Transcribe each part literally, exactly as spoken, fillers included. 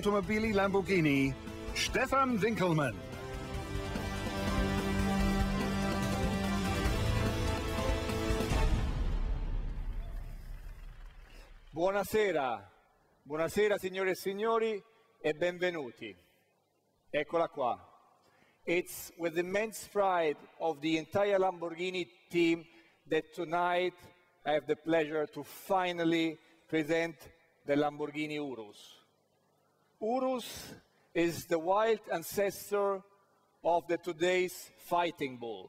Automobili Lamborghini, Stefan Winkelmann. Buonasera, buonasera signore e signori e benvenuti. Eccola qua. It's with immense pride of the entire Lamborghini team that tonight I have the pleasure to finally present the Lamborghini Urus. Urus is the wild ancestor of the today's fighting bull.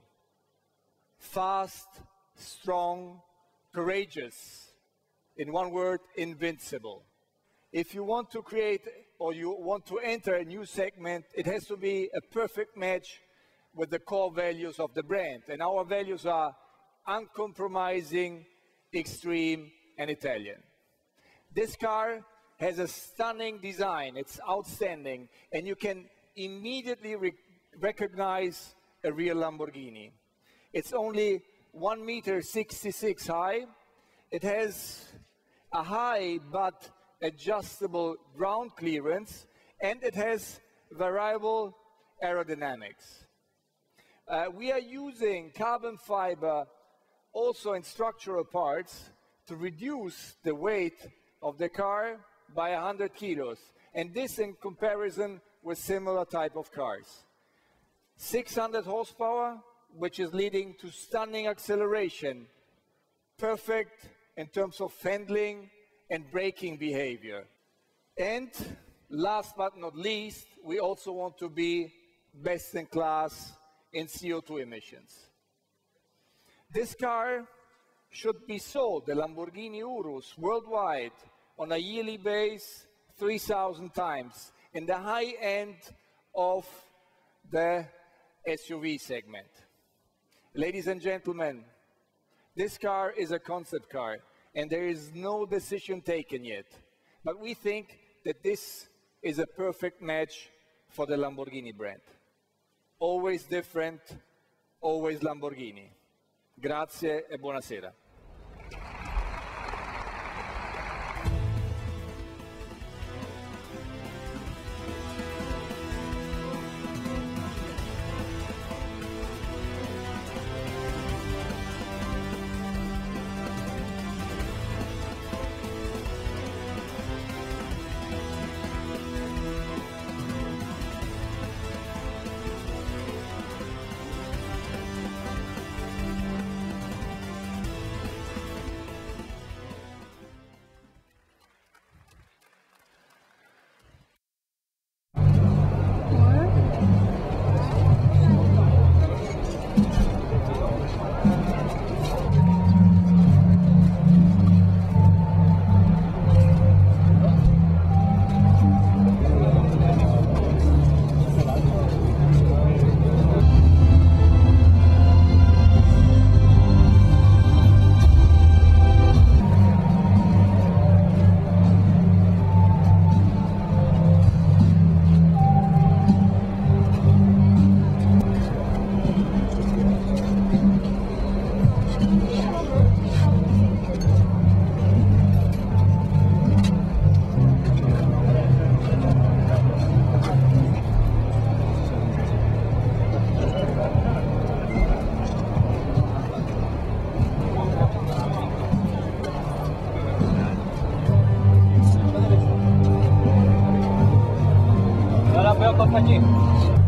Fast, strong, courageous, in one word, invincible. If you want to create or you want to enter a new segment, it has to be a perfect match with the core values of the brand. And our values are uncompromising, extreme, and Italian. This car has a stunning design. It's outstanding. And you can immediately re recognize a real Lamborghini. It's only one meter sixty-six high. It has a high but adjustable ground clearance, and it has variable aerodynamics. Uh, we are using carbon fiber also in structural parts to reduce the weight of the car by one hundred kilos, and this in comparison with similar type of cars. six hundred horsepower, which is leading to stunning acceleration, perfect in terms of handling and braking behavior. And last but not least, we also want to be best in class in C O two emissions. This car should be sold, the Lamborghini Urus, worldwide on a yearly base three thousand times in the high end of the S U V segment. Ladies and gentlemen, this car is a concept car, and there is no decision taken yet. But we think that this is a perfect match for the Lamborghini brand. Always different, always Lamborghini. Grazie e buonasera. Agora foi a Copa aqui.